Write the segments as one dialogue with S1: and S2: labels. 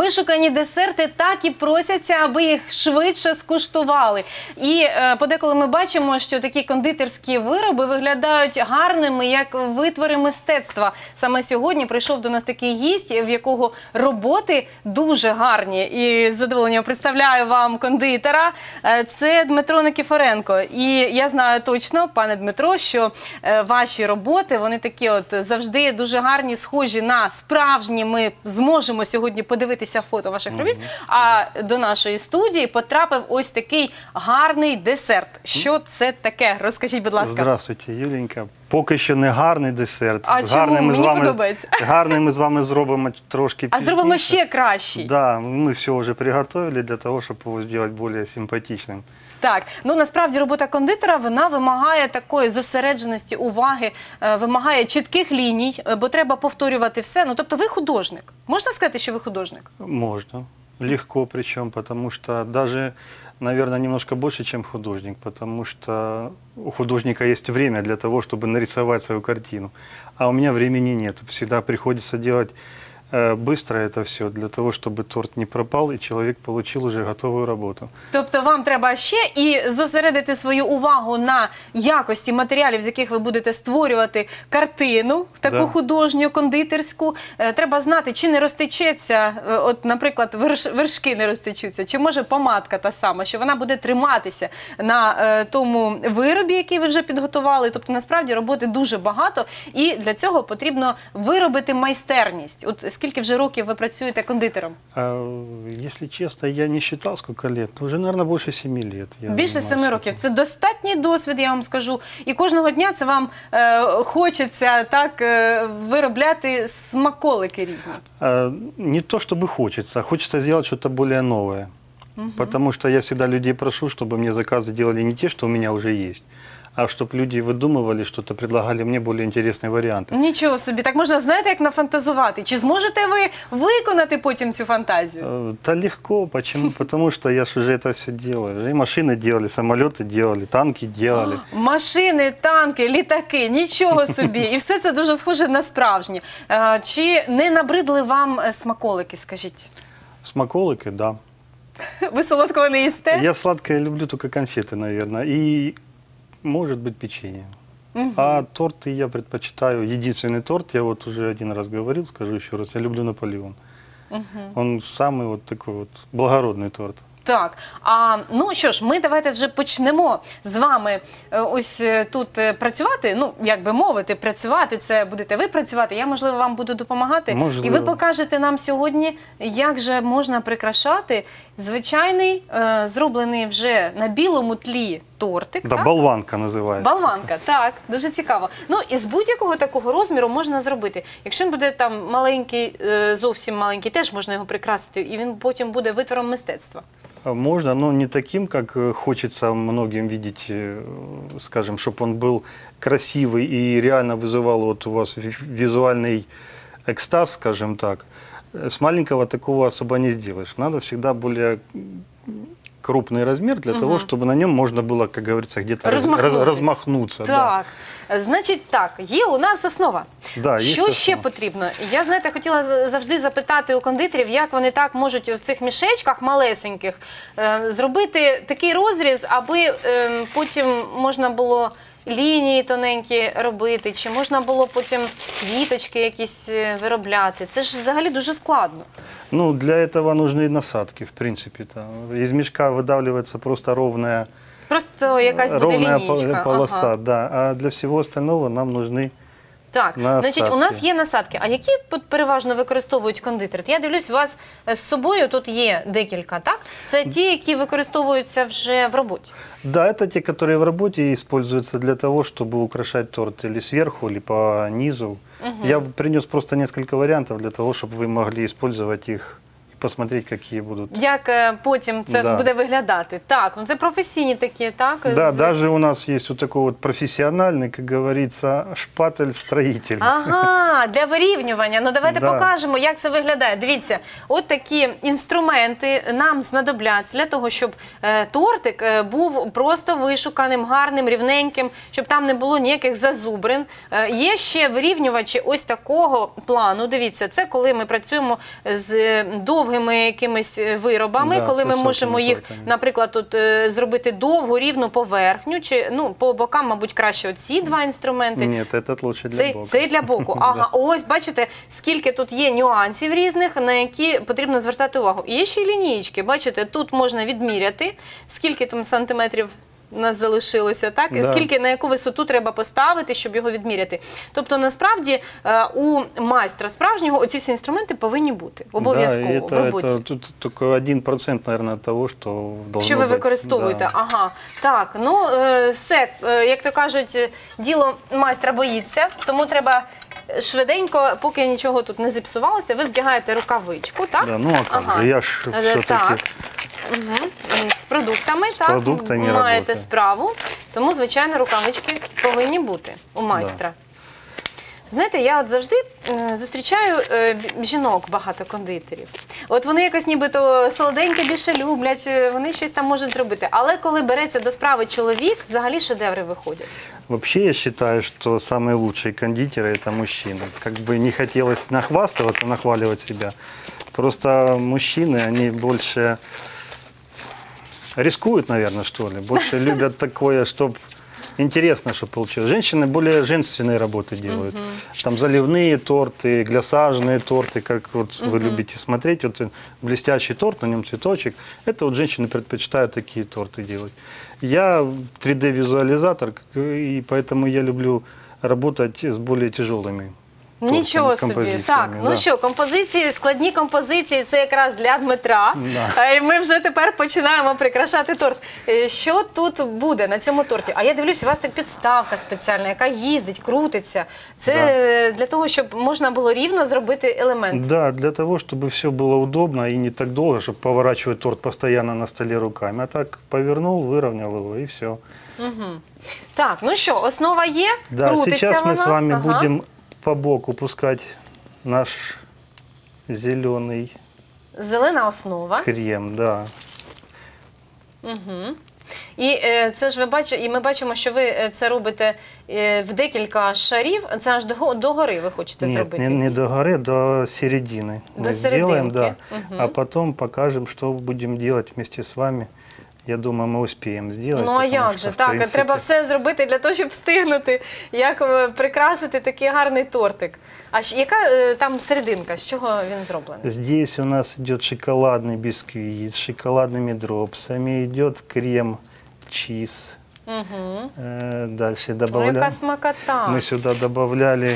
S1: Вишукані десерти так і просяться, аби їх швидше скуштували. І подеколи ми бачимо, що такі кондитерські вироби виглядають гарними, як витвори мистецтва. Саме сьогодні прийшов до нас такий гість, в якого роботи дуже гарні. І з задоволенням представляю вам кондитера. Це Дмитро Никифоренко. І я знаю точно, пане Дмитро, що ваші роботи, вони такі от завжди дуже гарні, схожі на справжні. Ми зможемо сьогодні подивитися фото ваших робіт. А до нашої студії потрапив ось такий гарний десерт. Що це таке? Розкажіть, будь ласка.
S2: Здравствуйте, Юленька. Поки що не гарний десерт.
S1: А чому? Мені подобається.
S2: Гарний ми з вами зробимо трошки пізніше.
S1: А зробимо ще кращий.
S2: Да, ми все вже приготовили для того, щоб його зробити більш симпатичним.
S1: Так, ну насправді робота кондитера, вона вимагає такої зосередженості, уваги, вимагає чітких ліній, бо треба повторювати все. Ну, тобто ви художник. Можна сказати, що ви художник?
S2: Можна. Легко причем, потому что даже, наверное, немножко больше, чем художник, потому что у художника есть время для того, чтобы нарисовать свою картину, а у меня времени нет. Всегда приходится делать быстро это все, для того, чтобы торт не пропал и человек получил уже готовую работу.
S1: Тобто вам треба ще і зосередити свою увагу на якості матеріалів, з яких ви будете створювати картину, таку художню, кондитерську. Треба знати, чи не розтечеться, от, наприклад, вершки не розтечуться, чи може помадка та сама, що вона буде триматися на тому виробі, який ви вже підготували. Тобто, насправді, роботи дуже багато, і для цього потрібно виробити майстерність. От скільки вже років ви працюєте кондитером?
S2: Если честно, я не считал, сколько лет. Уже, наверное, больше 7 лет.
S1: Більше 7 років. Це достатній досвід, я вам скажу. І кожного дня це вам хочеться так виробляти смаколики різні.
S2: Не то, чтобы хочется. Хочется сделать что-то более новое. Потому что я всегда людей прошу, чтобы мне заказы делали не те, что у меня уже есть, а чтобы люди выдумывали что-то, предлагали мне более интересные варианты.
S1: Нічого собі. Так можна, знаєте, як нафантазувати? Чи зможете ви виконати потім цю фантазію?
S2: Да легко. Почему? Потому что я же уже это все делаю. И машины делали, самолеты делали, танки делали.
S1: Машини, танки, літаки. Нічого собі. І все це дуже схоже на справжнє. Чи не набридли вам смаколики, скажіть?
S2: Смаколики, да.
S1: Ви солодкого не їсте?
S2: Я сладкое люблю только конфеты, наверное. И, может быть, печенье. А торты я предпочитаю. Единственный торт, я вот уже один раз говорил, скажу еще раз, я люблю Наполеон. Он самый вот такой вот благородный торт.
S1: Так, ну що ж, ми давайте вже почнемо з вами ось тут працювати, ну, як би мовити, працювати, це будете ви працювати, я, можливо, вам буду допомагати.
S2: Можливо.
S1: І ви покажете нам сьогодні, як же можна прикрашати звичайний, зроблений вже на білому тлі тортик.
S2: Да,
S1: так?
S2: болванка називається.
S1: Болванка, так, дуже цікаво. Ну, і з будь-якого такого розміру можна зробити. Якщо він буде там маленький, зовсім маленький, теж можна його прикрасити, і він потім буде витвором мистецтва.
S2: Можно, но не таким, как хочется многим видеть, скажем, чтобы он был красивый и реально вызывал вот у вас визуальный экстаз, скажем так. С маленького такого особо не сделаешь. Надо всегда более крупный размер для того, чтобы на нем можно было, как говорится, где-то размахнуться.
S1: Так, да. Значить так, є у нас основа.
S2: Да, є
S1: що
S2: основа.
S1: Ще потрібно? Я, знаєте, хотіла завжди запитати у кондитерів, як вони так можуть в цих мішечках малесеньких зробити такий розріз, аби потім можна було лінії тоненькі робити, чи можна було потім квіточки якісь виробляти. Це ж взагалі дуже складно.
S2: Ну, для этого нужны насадки, в принципе-то. Из мешка выдавливается просто ровная
S1: лінійка.
S2: Полоса, да. А для всего остального нам нужны
S1: так,
S2: насадки.
S1: Значить, у нас є насадки. А які переважно використовують кондитери? Я дивлюсь, у вас з собою тут є декілька, так? Це ті, які використовуються вже в роботі?
S2: Да, это те, которые в работе используются для того, чтобы украшать торт или сверху, или по низу. Я принес просто несколько вариантов для того, чтобы вы могли использовать их посмотреть, які будуть.
S1: Як потім це буде виглядати. Так, ну це професійні такі, так?
S2: Да, даже у нас есть вот такой вот профессиональный, как говорится, шпатель-строитель.
S1: Ага, для вирівнювання. Ну давайте покажемо, як це виглядає. Дивіться, от такі інструменти нам знадобляться для того, щоб тортик був просто вишуканим, гарним, рівненьким, щоб там не було ніяких зазубрин. Є ще вирівнювачі ось такого плану. Дивіться, це коли ми працюємо з довгим довгими якимись виробами,
S2: Да,
S1: коли ми
S2: високими
S1: можемо їх,
S2: тортами.
S1: наприклад, тут зробити довгу, рівну поверхню, чи по бокам, мабуть, краще оці два інструменти.
S2: Нет, этот лучше для бока.
S1: Це для боку. Ага, ось бачите, скільки тут є нюансів різних, на які потрібно звертати увагу. І є ще й лінієчки. Бачите, тут можна відміряти, скільки там сантиметрів у нас залишилося, так? І
S2: Да.
S1: скільки, на яку висоту треба поставити, щоб його відміряти. Тобто, насправді, у майстра справжнього оці всі інструменти повинні бути обов'язково в роботі.
S2: Это тут только 1%, наверное, того, что должно
S1: Що ви
S2: быть.
S1: використовуєте?
S2: Да.
S1: Ага, так, ну все, як то кажуть, діло майстра боїться, тому треба швиденько, поки нічого тут не зіпсувалося, ви вдягаєте рукавичку, так?
S2: Да, ну а как
S1: Ага.
S2: же, я ж все-таки...
S1: Так. Угу. З продуктами, так,
S2: продуктами
S1: маєте
S2: работаю.
S1: справу, тому, звичайно, рукавички повинні бути у майстра. Знаєте, я от завжди зустрічаю жінок багато кондитерів. От вони якось нібито солоденьке більше люблять, вони щось там можуть зробити. Але коли береться до справи чоловік, взагалі шедеври виходять.
S2: Вообще я считаю, что самые лучшие кондитеры – это мужчины. Как бы не хотелось нахвастываться, нахваливать себя. Просто мужчины, они больше рискуют, наверное, что ли. Больше любят такое, чтобы интересно, чтобы получилось. Женщины более женственные работы делают. Там заливные торты, глясажные торты, как вот вы любите смотреть. Вот блестящий торт, на нем цветочек. Это вот женщины предпочитают такие торты делать. Я 3D-визуализатор, и поэтому я люблю работать с более тяжелыми.
S1: Нічого собі. Так,
S2: композиціями,
S1: ну
S2: да.
S1: що, композиції, складні композиції, це якраз для Дмитра.
S2: Да.
S1: І ми вже тепер починаємо прикрашати торт. Що тут буде на цьому торті? А я дивлюсь, у вас так підставка спеціальна, яка їздить, крутиться. Це для того, щоб можна було рівно зробити елемент.
S2: Да, для того, чтобы все было удобно и не так долго, чтобы поворачивать торт постоянно на столе руками. А так повернул, выровнял его и все.
S1: Так, ну що, основа є,
S2: Да,
S1: крутиться
S2: сейчас
S1: вона.
S2: мы с вами
S1: Ага.
S2: будем по боку пускать наш зеленый
S1: Зелена основа.
S2: крем, да.
S1: І це ж ви бачите, і ми бачимо, що ви це робите в декілька шарів. Це аж до гори ви хочете
S2: Нет,
S1: зробити.
S2: не до горы, до середины.
S1: До
S2: Мы сделаем,
S1: серединки.
S2: да. А потом покажем, что будем делать вместе с вами. Я думаю, мы успеем сделать.
S1: Ну а
S2: потому
S1: як
S2: что,
S1: же?
S2: в
S1: Так,
S2: принципе,
S1: треба все зробити для того, щоб встигнути, як прикрасити такий гарний тортик. А яка там серединка? З чого він зроблений?
S2: Здесь у нас идет шоколадный бисквит с шоколадными дропсами, идет крем чиз.
S1: Угу.
S2: Дальше
S1: Ой,
S2: добавляем.
S1: яка смакота.
S2: Мы сюда добавляли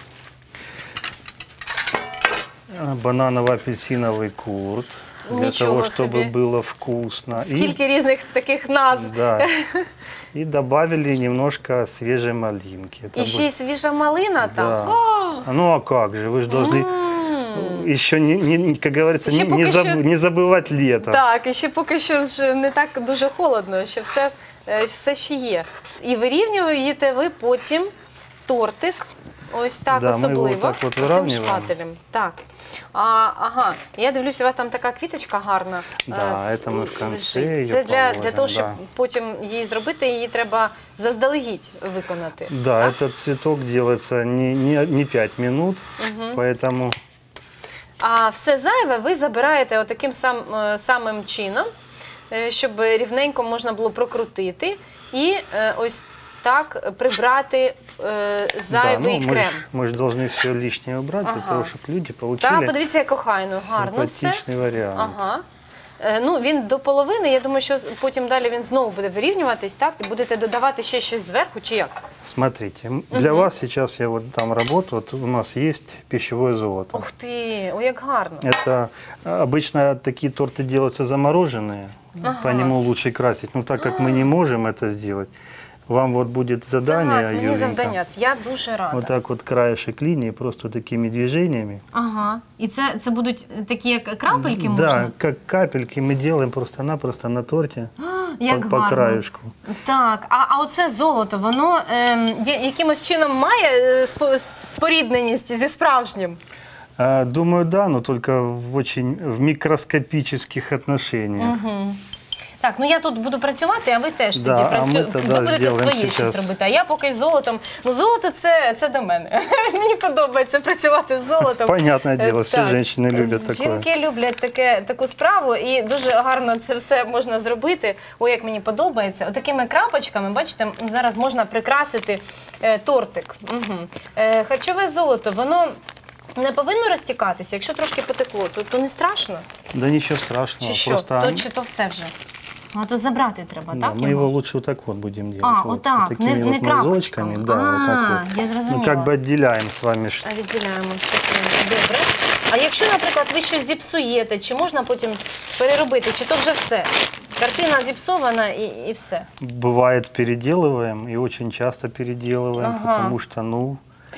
S2: бананово-апельсиновый курт. Для
S1: Ничего
S2: того, чтобы
S1: себе.
S2: было вкусно.
S1: Скільки різних таких назв.
S2: Да. И добавили немножко свежей малинки. Это
S1: І ще й свіжа малина там.
S2: Да.
S1: О!
S2: Ну а как же, вы же должны еще, как говорится,
S1: Ще поки що-
S2: не забывать лето.
S1: Так, і ще поки що ж не так дуже холодно, ще все ще є. І вирівнюєте ви потім тортик, ось так
S2: Да, ми його
S1: особливо,
S2: так от
S1: цим
S2: вирівнюємо.
S1: шпателем. Так. Ага, я дивлюсь, у вас там така квіточка гарна.
S2: Да, це ми в кінці
S1: лежить.
S2: її
S1: Це для
S2: положимо,
S1: того, щоб
S2: да.
S1: потім її зробити, її треба заздалегідь виконати.
S2: Да, этот цветок делается не 5 минут, поэтому...
S1: А все зайве ви забираєте отаким самим чином, щоб рівненько можна було прокрутити і ось так прибрати зайвий
S2: да,
S1: крем.
S2: мы же должны все лишнее убрать, для
S1: Ага.
S2: того, чтобы люди
S1: Так,
S2: получили
S1: подивіться, як охайно, гарно все.
S2: симпатичный вариант.
S1: Ага. Ну, він до половини, я думаю, що потім далі він знову буде вирівнюватись, так? І будете додавати ще щось зверху, чи як?
S2: Смотрите, для вас сейчас я вот там работаю, вот у нас есть пищевое золото.
S1: Ух ти, ой, як гарно.
S2: Это обычно такие торты делаются замороженные, по нему лучше красить. Но так как мы не можем это сделать, вам вот будет задание,
S1: Так, мені
S2: Юленька,
S1: завдання, я дуже рада.
S2: вот так вот краешек линии, просто такими движениями.
S1: Ага. І це будуть такі як крапельки
S2: Да, как капельки мы делаем просто-напросто на торте
S1: Як
S2: по
S1: гарно.
S2: краешку.
S1: Так, а оце золото, воно якимось чином має спорідненість зі справжнім?
S2: Думаю, да, но только в микроскопических отношениях.
S1: Так, ну я тут буду працювати, а ви теж
S2: Да,
S1: тоді
S2: а ми
S1: працюєте.
S2: тоді
S1: Ви будете
S2: зробимо
S1: своє щось
S2: щас.
S1: робити, а я поки з золотом. Ну, золото це до мене. Мені подобається працювати з золотом.
S2: Понятное дело, все
S1: Так.
S2: женщины любят такое.
S1: Жінки люблять таку справу, і дуже гарно це все можна зробити. Ой, як мені подобається. Отакими крапочками, бачите, зараз можна прикрасити тортик. Угу. Харчове золото, воно не повинно розтікатися. Якщо трошки потекло, то не страшно?
S2: Да ничего страшного,
S1: Чи що?
S2: просто
S1: Чи то все вже? А то забрати треба,
S2: да,
S1: так?
S2: мы его лучше вот так вот будем делать.
S1: А,
S2: вот,
S1: вот так,
S2: такими
S1: не
S2: вот
S1: крапочками.
S2: мазочками, да, вот так вот.
S1: Я зрозуміла.
S2: Ну, как бы отделяем с вами.
S1: Відділяємо. Добре. А якщо, наприклад, ви щось зіпсуєте, чи можна потім переробити, чи то вже все? Картина зіпсована і все.
S2: Бывает переделываем, и очень часто переделываем,
S1: Ага.
S2: потому что, ну,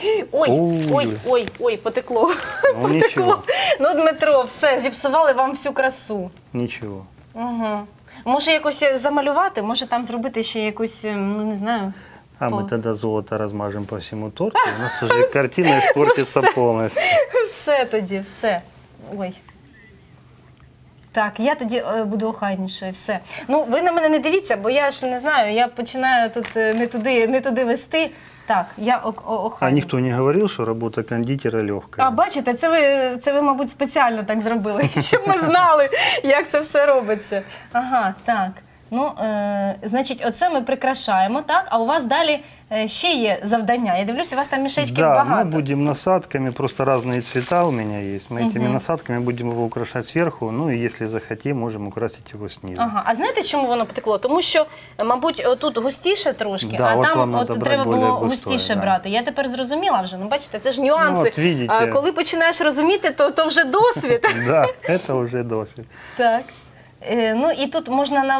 S1: Ой, потекло.
S2: ну ничего,
S1: Ну, Дмитро, все, зіпсували вам всю красу.
S2: ничего.
S1: Угу. Може якось замалювати, може там зробити ще якусь, ну не знаю.
S2: А
S1: По-
S2: мы тогда золото размажем по всему торту, у нас уже картина испортится полностью.
S1: Все тоді, все. Ой. Так, я тоді буду охайніше, все. Ну, ви на мене не дивіться, бо я ж не знаю, я починаю тут не туди вести. Так, я
S2: А
S1: охайна.
S2: никто не говорил, что работа кондитера легкая?
S1: А бачите, це ви, мабуть, спеціально так зробили, щоб ми знали, як це все робиться. Ага, так. Ну, значить, оце ми прикрашаємо, так? А у вас далі ще є завдання. Я дивлюся, у вас там мішечків
S2: Да,
S1: багато.
S2: мы будем насадками, просто разные цвета у меня есть. Мы этими насадками будем его украшать сверху, ну и если захотим, можем украсить его снизу.
S1: Ага, а знаєте, чому воно потекло? Тому що, мабуть, тут густіше трошки,
S2: Да,
S1: а
S2: от
S1: там
S2: вам надо
S1: треба
S2: брати
S1: було
S2: більш густое,
S1: густіше
S2: да.
S1: брати. Я тепер зрозуміла вже. Ну, бачите, це ж нюанси.
S2: Ну, от видите.
S1: А коли починаєш розуміти, то вже досвід.
S2: Да, это уже досвід.
S1: Так. Ну і тут можна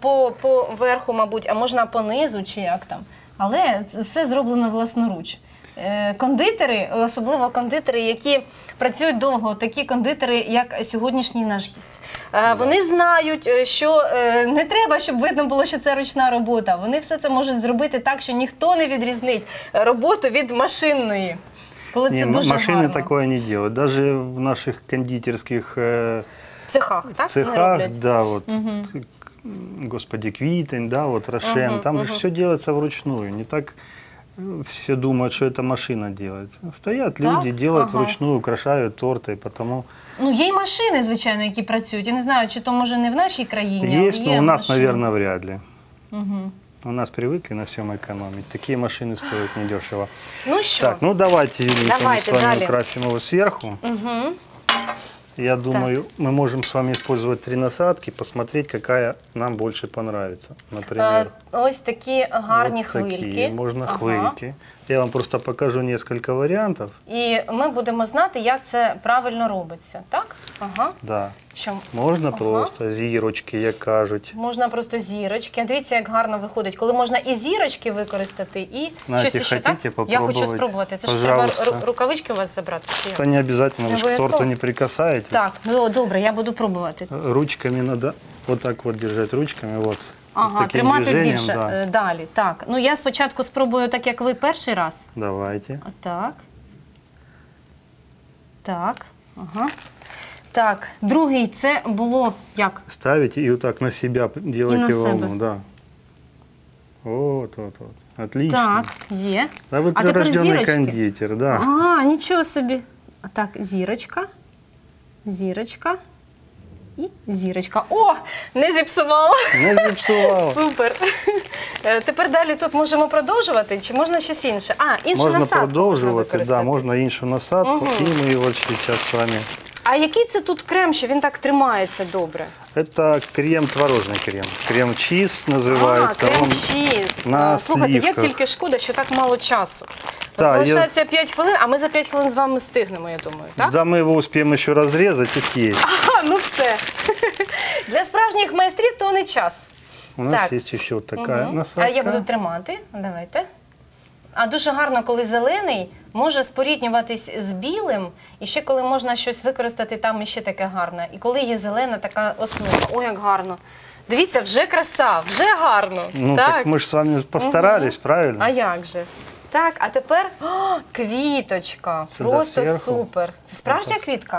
S1: по верху, мабуть, а можна по низу, чи як там. Але це все зроблено власноруч. Кондитери, особливо кондитери, які працюють довго, такі кондитери, як сьогоднішній наш гість. Вони знають, що не треба, щоб видно було, що це ручна робота. Вони все це можуть зробити так, що ніхто не відрізнить роботу від машинної. Коли це
S2: Не,
S1: дуже
S2: машины
S1: гарно.
S2: такое не делают. Даже в наших кондитерских
S1: Цехах, так? Не
S2: цехах,
S1: роблять?
S2: да, вот, господи, Квитень, да, вот Рошен, там же все делается вручную. Не так все думают, что это машина делает. Стоят
S1: Так?
S2: люди, делают
S1: Ага.
S2: вручную, украшают торты, потому...
S1: Ну, є й машини, звичайно, які працюють. Я не знаю, чи то може не в нашій країні,
S2: Есть,
S1: але
S2: но у нас,
S1: машини.
S2: наверное, вряд ли.
S1: Угу.
S2: У нас привыкли на всем экономить. Такие машины стоят недешево.
S1: Ну що?
S2: Так, ну давайте, Юлика, мы
S1: Давайте,
S2: с вами
S1: далее.
S2: украсим его сверху.
S1: Угу.
S2: Я думаю, мы можем с вами использовать 3 насадки, посмотреть, какая нам больше понравится. Например,
S1: Ось такі гарні
S2: вот такие.
S1: хвильки.
S2: Можно
S1: Ага.
S2: хвильки. Я вам просто покажу несколько вариантов.
S1: І ми будемо знати, як це правильно робиться, так? Ага.
S2: Да.
S1: Що?
S2: Можна
S1: Ага.
S2: просто зірочки, як кажуть.
S1: Можна просто зірочки. Дивіться, як гарно виходить, коли можна і зірочки використати, і
S2: Знаєте,
S1: щось іще, так?
S2: хотите
S1: Я хочу
S2: попробувати?
S1: спробувати. Це ж
S2: Пожалуйста.
S1: треба рукавички у вас забрати. Чи як?
S2: Это не обязательно, вы же к
S1: Обов'язково?
S2: торту не прикасаетесь.
S1: Так, ну добре, я буду пробувати.
S2: Ручками надо вот так вот держать ручками, вот.
S1: Ага,
S2: Таким
S1: тримати
S2: движением,
S1: більше
S2: да.
S1: далі. Так, ну я спочатку спробую так, як ви перший раз.
S2: Давайте.
S1: Так. Так. Ага. Так, другий це було як?
S2: Ставите и вот так на себя делаете
S1: на
S2: волну,
S1: себе.
S2: да. Вот, вот, вот. Отлично.
S1: Так, є.
S2: Да вы
S1: А тепер
S2: прирожденный
S1: зірочки.
S2: кондитер, да.
S1: А, нічого собі. А так, зірочка. Зірочка. І зірочка. О, не зіпсувала.
S2: Не зіпсував.
S1: Супер. Тепер далі тут можемо продовжувати, чи можна щось інше? А, іншу
S2: Можна
S1: насадку можна
S2: продовжувати,
S1: використати.
S2: да, можна іншу насадку,
S1: Мгм.
S2: і ми його зараз з вами.
S1: А який це тут крем, що він так тримається добре?
S2: Это крем, творожный крем. Крем-чиз називається.
S1: А,
S2: Он
S1: крем-чіз.
S2: на
S1: Слухайте, як
S2: сливках.
S1: тільки шкода, що так мало часу. От
S2: Так,
S1: залишається 5 хвилин, а ми за 5 хвилин з вами встигнемо, я думаю, так?
S2: Да, мы его успеем еще разрезать и съесть.
S1: А, ну все. Для справжніх майстрів то не час.
S2: У нас
S1: Так.
S2: есть еще вот такая
S1: Мгм.
S2: насадка.
S1: А я буду тримати. Давайте. А дуже гарно, коли зелений може споріднюватись з білим, і ще коли можна щось використати, там іще таке гарне. І коли є зелена така основа. Ой, як гарно. Дивіться, вже краса, вже гарно.
S2: Ну, так мы же с вами постарались, правильно?
S1: А як же? Так, а тепер квіточка.
S2: Сюди
S1: Просто
S2: зверху.
S1: супер. Це справжня квітка?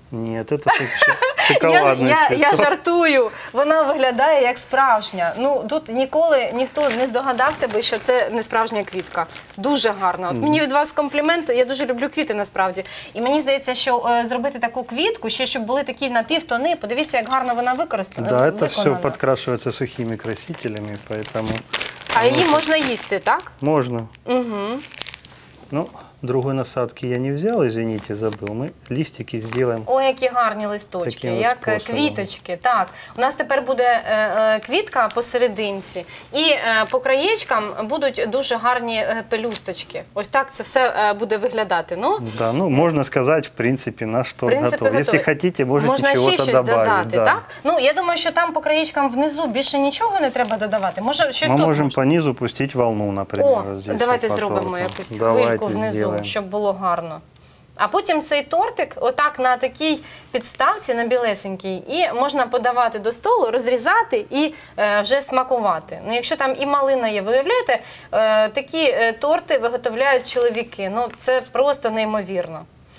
S2: Нет, это шоколадный
S1: Я
S2: цветок.
S1: жартую, вона виглядає як справжня. Ну, тут ніколи ніхто не здогадався би, що це не справжня квітка. Дуже гарно. От мені від вас комплімент, я дуже люблю квіти насправді. І мені здається, що зробити таку квітку, ще щоб були такі напівтони, подивіться, як гарно вона використана.
S2: Да, это все подкрашивается сухими красителями, поэтому...
S1: А її можна їсти, так?
S2: Можно.
S1: Угу.
S2: Ну, другой насадки я не взял, извините, забыл. Мы листики сделаем.
S1: Ой, які гарні листочки,
S2: Таким
S1: як
S2: способом.
S1: квіточки. Так, у нас тепер буде квітка посерединці, і по краєчкам будуть дуже гарні пелюсточки. Ось так це все буде виглядати. Ну,
S2: Да, ну, можно сказать, в принципе, наш торт готов. Если хотите, можете
S1: можна ще
S2: чего-то
S1: щось
S2: добавить.
S1: додати,
S2: Да.
S1: так? Ну, я думаю, що там по краєчкам внизу більше нічого не треба додавати. Може, щось
S2: Мы
S1: тут
S2: можем
S1: можна?
S2: по низу пустить волну, например.
S1: О,
S2: вот здесь
S1: давайте
S2: вот по
S1: зробимо
S2: торту.
S1: якусь
S2: Давайте
S1: хвильку внизу,
S2: сделаем.
S1: щоб було гарно. А потім цей тортик отак на такій підставці, на білесенькій, і можна подавати до столу, розрізати і вже смакувати. Ну, якщо там і малина є, ви уявляєте, такі торти виготовляють чоловіки. Ну, це просто неймовірно.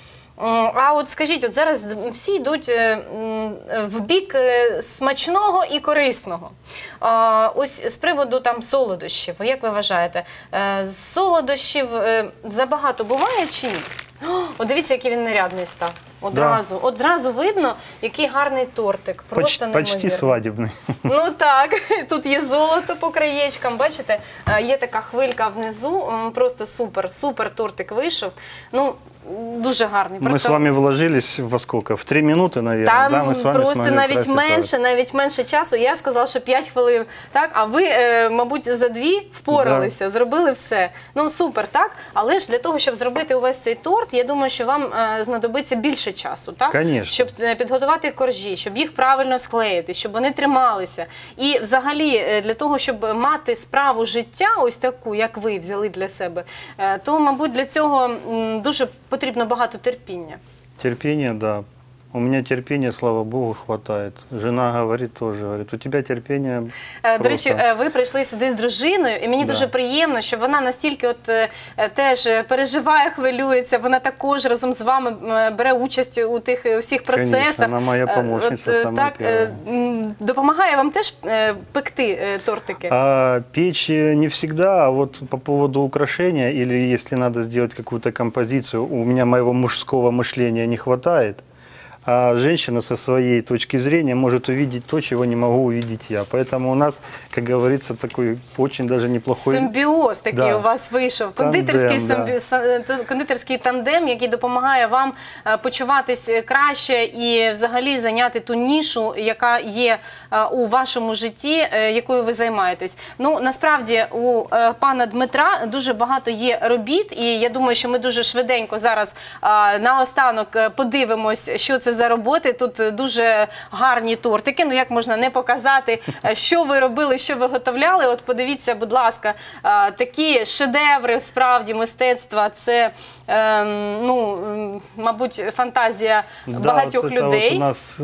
S1: А от скажіть, от зараз всі йдуть в бік смачного і корисного. Ось з приводу там солодощів, як ви вважаєте, з солодощів забагато буває чи ні? От дивіться, який він нарядний став. Одразу видно, який гарний тортик. Просто
S2: Почти
S1: неймовірно.
S2: свадебный.
S1: Ну так, тут є золото по краєчкам, бачите, є така хвилька внизу, просто супер тортик вийшов. Ну, дуже гарний.
S2: Мы с вами вложились во сколько? В 3 минуты, наверное,
S1: Там
S2: да? Мы с вами
S1: просто
S2: смогли
S1: навіть менше часу. Я сказала, що 5 хвилин. Так? А ви, мабуть, за 2 впоралися, зробили все. Ну, супер, так? Але ж для того, щоб зробити увесь цей торт, я думаю, що вам знадобиться більше часу, так?
S2: Конечно.
S1: Щоб підготувати коржі, щоб їх правильно склеїти, щоб вони трималися. І взагалі, для того, щоб мати справу життя, ось таку, як ви взяли для себе, то, мабуть, для цього дуже потрібно багато терпіння.
S2: Терпение, да. У меня терпения, слава богу, хватает. Жена говорит тоже, говорит, у тебя терпение
S1: До речі, ви прийшли сюди з дружиною, і мені дуже приємно, що вона настільки теж переживає, хвилюється, вона також разом з вами бере участь у тих всіх процесах.
S2: Конечно, вона моя помощниця, сама перша.
S1: Допомагає вам теж пекти тортики?
S2: Печь не всегда, а вот по поводу украшения, или если надо сделать какую-то композицию, у меня моего мужского мышления не хватает. А женщина со своей точки зрения может увидеть то, чего не могу увидеть я. Поэтому у нас, как говорится, такой очень даже неплохой...
S1: Симбіоз такий у вас вийшов.
S2: Тандем,
S1: Кондитерський тандем, який допомагає вам почуватись краще і взагалі зайняти ту нішу, яка є у вашому житті, якою ви займаєтесь. Ну, насправді, у пана Дмитра дуже багато є робіт, і я думаю, що ми дуже швиденько зараз наостанок подивимось, що це за роботи. Тут дуже гарні тортики. Ну, як можна не показати, що ви робили, що ви готовляли. От подивіться, будь ласка, такі шедеври, справді, мистецтва. Це, ну, мабуть, фантазія багатьох
S2: вот
S1: людей.
S2: Вот у нас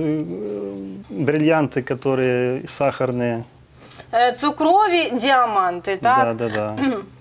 S2: бриллианты, которые сахарные.
S1: Цукрові діаманти, так?
S2: Да.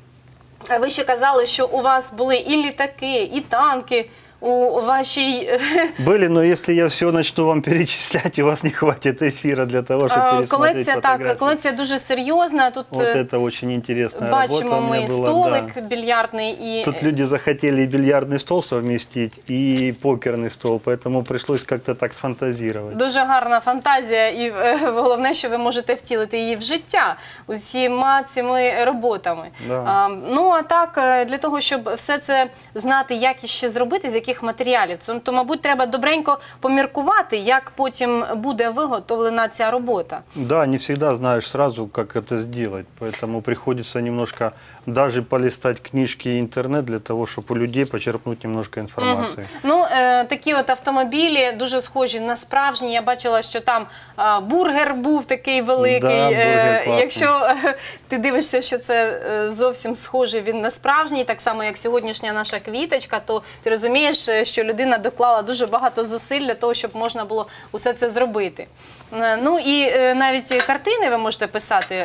S1: Ви ще казали, що у вас були і літаки, і танки у вашій...
S2: Были, но если я все начну вам перечислять, у вас не хватит эфира для того, чтобы пересмотреть фотографии.
S1: Колекція дуже серйозна. Тут
S2: вот это очень интересная
S1: бачимо
S2: работа у меня
S1: ми
S2: была,
S1: столик
S2: да.
S1: більярдний. І...
S2: Тут люди захотели и бильярдный стол совместить, и покерный стол, поэтому пришлось как-то так сфантазировать.
S1: Дуже гарна фантазія, і головне, що ви можете втілити її в життя усіма цими роботами.
S2: Да.
S1: Ну, а так, для того, щоб все це знати, як іще зробити, з яких матеріалів, то, мабуть, треба добренько поміркувати, як потім буде виготовлена ця робота.
S2: Да, не всегда знаешь сразу, как это сделать, поэтому приходится немножко даже полистать книжки и интернет для того, чтобы у людей почерпнуть немножко информации.
S1: Ну, такі от автомобілі дуже схожі на справжні. Я бачила, що там бургер був такий великий.
S2: Да, бургер класний.
S1: Якщо ти дивишся, що це зовсім схожий він на справжній, так само, як сьогоднішня наша квіточка, то ти розумієш, що людина доклала дуже багато зусиль для того, щоб можна було усе це зробити. Ну, і навіть картини ви можете писати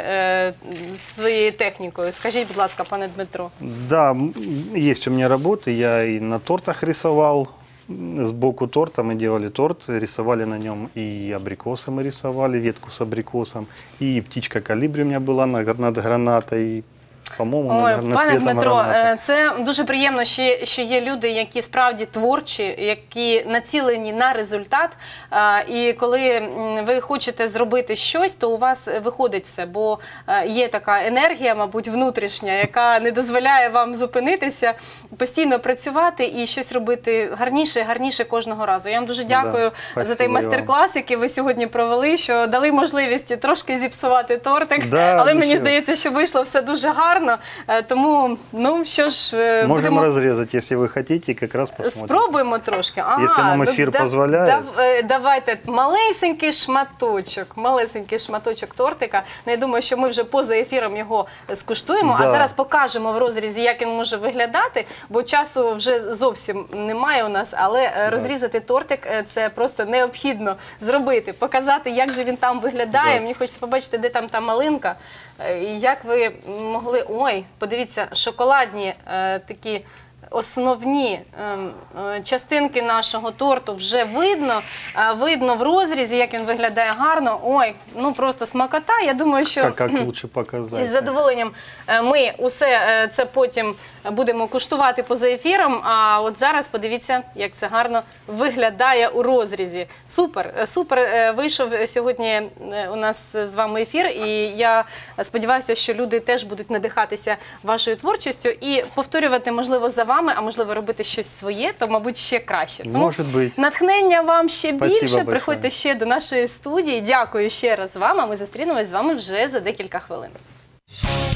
S1: своєю технікою. Скажіть, будь ласка, пане Дмитро.
S2: Да, есть у меня работы, я и на тортах рисовал, сбоку торта мы делали торт, рисовали на нем и абрикосы мы рисовали, ветку с абрикосом, и птичка колибри у меня была над гранатой, по-моему,
S1: Ой,
S2: над
S1: пане
S2: цветом
S1: Дмитро,
S2: гранаты.
S1: це дуже приємно, що є люди, які справді творчі, які націлені на результат. І коли ви хочете зробити щось, то у вас виходить все, бо є така енергія, мабуть, внутрішня, яка не дозволяє вам зупинитися, постійно працювати і щось робити гарніше, гарніше кожного разу. Я вам дуже дякую за той
S2: спасибо
S1: майстер-клас, який ви сьогодні провели, що дали можливість трошки зіпсувати тортик,
S2: Да,
S1: але мені
S2: нічого.
S1: здається, що вийшло все дуже гарно. Тому, ну що ж,
S2: Можем разрезать, если вы хотите, как раз посмотрим.
S1: спробуємо трошки.
S2: Якщо нам ефір дозволяє.
S1: Давайте малесенький шматочок тортика. Ну, я думаю, що ми вже поза ефіром його скуштуємо, а
S2: Да.
S1: зараз покажемо в розрізі, як він може виглядати, бо часу вже зовсім немає у нас, але розрізати тортик – це просто необхідно зробити, показати, як же він там виглядає.
S2: Да.
S1: Мені хочеться побачити, де там та малинка. І як ви могли... Ой, подивіться, шоколадні такі основні частинки нашого торту вже видно. Видно в розрізі, як він виглядає гарно. Ой, ну просто смакота. Я думаю, що...
S2: Как лучше показать?
S1: Із задоволенням ми усе це потім будемо куштувати поза ефіром, а от зараз подивіться, як це гарно виглядає у розрізі. Супер, супер вийшов сьогодні у нас з вами ефір, і я сподіваюся, що люди теж будуть надихатися вашою творчістю і повторювати, можливо, за вами, а можливо, робити щось своє, то, мабуть, ще краще. Тому
S2: Може бути.
S1: натхнення вам ще
S2: Спасибо
S1: більше,
S2: большое.
S1: приходьте ще до нашої студії. Дякую ще раз вам, а ми зустрінемось з вами вже за декілька хвилин.